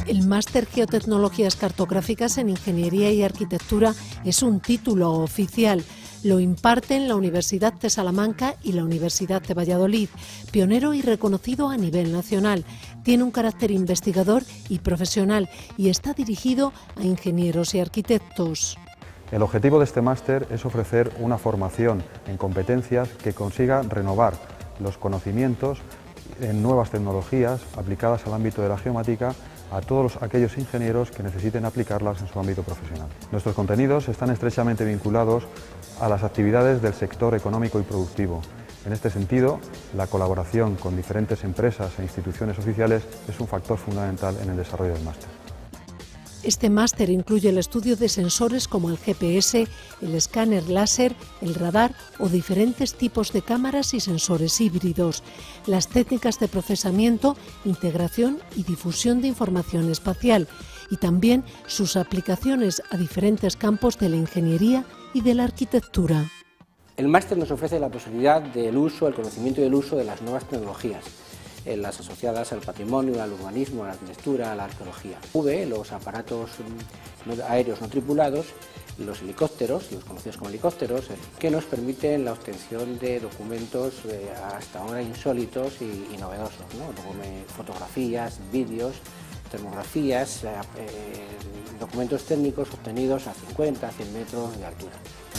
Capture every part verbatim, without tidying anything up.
El Máster Geotecnologías Cartográficas en Ingeniería y Arquitectura es un título oficial. Lo imparten la Universidad de Salamanca y la Universidad de Valladolid, pionero y reconocido a nivel nacional. Tiene un carácter investigador y profesional y está dirigido a ingenieros y arquitectos. El objetivo de este máster es ofrecer una formación en competencias que consiga renovar los conocimientos en nuevas tecnologías aplicadas al ámbito de la geomática a todos aquellos ingenieros que necesiten aplicarlas en su ámbito profesional. Nuestros contenidos están estrechamente vinculados a las actividades del sector económico y productivo. En este sentido, la colaboración con diferentes empresas e instituciones oficiales es un factor fundamental en el desarrollo del máster. Este máster incluye el estudio de sensores como el G P S, el escáner láser, el radar o diferentes tipos de cámaras y sensores híbridos, las técnicas de procesamiento, integración y difusión de información espacial y también sus aplicaciones a diferentes campos de la ingeniería y de la arquitectura. El máster nos ofrece la posibilidad del uso, el conocimiento y el uso de las nuevas tecnologías, las asociadas al patrimonio, al urbanismo, a la arquitectura, a la arqueología. V, los aparatos aéreos no tripulados, los helicópteros, los conocidos como helicópteros, que nos permiten la obtención de documentos hasta ahora insólitos y, y novedosos, ¿no? Fotografías, vídeos, termografías, eh, documentos técnicos obtenidos a cincuenta, cien metros de altura.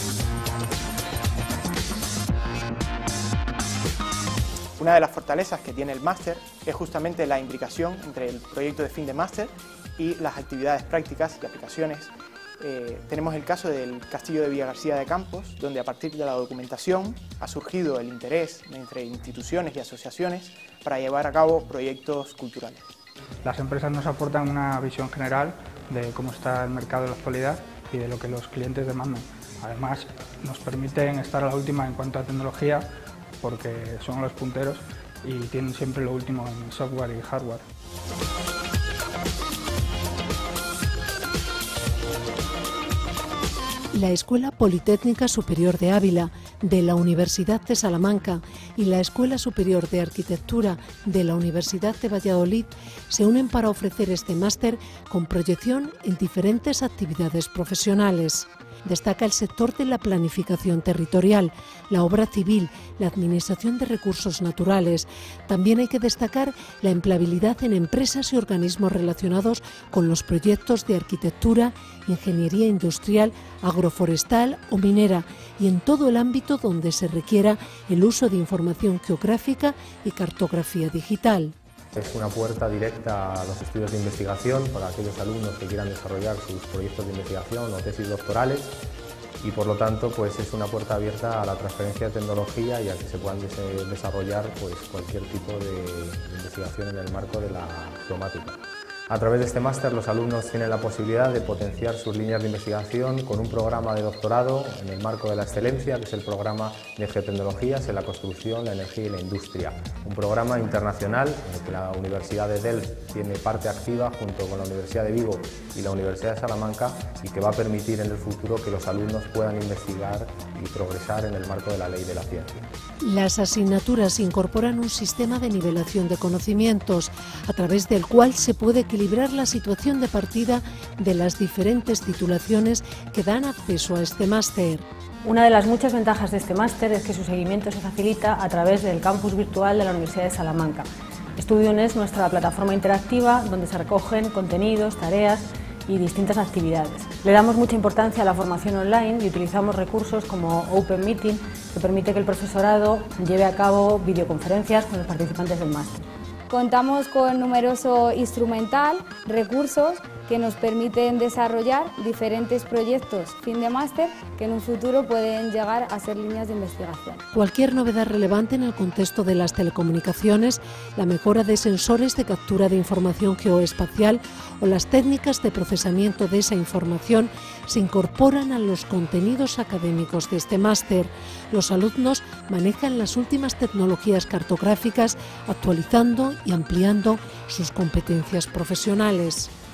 Una de las fortalezas que tiene el máster es justamente la imbricación entre el proyecto de fin de máster y las actividades prácticas y aplicaciones. Eh, tenemos el caso del Castillo de Villagarcía de Campos, donde a partir de la documentación ha surgido el interés entre instituciones y asociaciones para llevar a cabo proyectos culturales. Las empresas nos aportan una visión general de cómo está el mercado en la actualidad y de lo que los clientes demandan. Además, nos permiten estar a la última en cuanto a tecnología, porque son los punteros y tienen siempre lo último en software y hardware. La Escuela Politécnica Superior de Ávila, de la Universidad de Salamanca, y la Escuela Superior de Arquitectura de la Universidad de Valladolid se unen para ofrecer este máster con proyección en diferentes actividades profesionales. Destaca el sector de la planificación territorial, la obra civil, la administración de recursos naturales. También hay que destacar la empleabilidad en empresas y organismos relacionados con los proyectos de arquitectura, ingeniería industrial, agroforestal o minera y en todo el ámbito donde se requiera el uso de información geográfica y cartografía digital. Es una puerta directa a los estudios de investigación para aquellos alumnos que quieran desarrollar sus proyectos de investigación o tesis doctorales y por lo tanto pues es una puerta abierta a la transferencia de tecnología y a que se puedan des desarrollar pues, cualquier tipo de, de investigación en el marco de la geomática. A través de este máster los alumnos tienen la posibilidad de potenciar sus líneas de investigación con un programa de doctorado en el marco de la excelencia, que es el programa de geotecnologías en la construcción, la energía y la industria. Un programa internacional en el que la Universidad de Delft tiene parte activa junto con la Universidad de Vigo y la Universidad de Salamanca y que va a permitir en el futuro que los alumnos puedan investigar y progresar en el marco de la ley de la ciencia. Las asignaturas incorporan un sistema de nivelación de conocimientos a través del cual se puede equilibrar la situación de partida de las diferentes titulaciones que dan acceso a este máster. Una de las muchas ventajas de este máster es que su seguimiento se facilita a través del campus virtual de la Universidad de Salamanca. Estudium es nuestra plataforma interactiva donde se recogen contenidos, tareas y distintas actividades. Le damos mucha importancia a la formación online y utilizamos recursos como Open Meeting, que permite que el profesorado lleve a cabo videoconferencias con los participantes del máster. Contamos con numeroso instrumental, recursos que nos permiten desarrollar diferentes proyectos fin de máster que en un futuro pueden llegar a ser líneas de investigación. Cualquier novedad relevante en el contexto de las telecomunicaciones, la mejora de sensores de captura de información geoespacial o las técnicas de procesamiento de esa información se incorporan a los contenidos académicos de este máster. Los alumnos manejan las últimas tecnologías cartográficas, actualizando y ampliando sus competencias profesionales.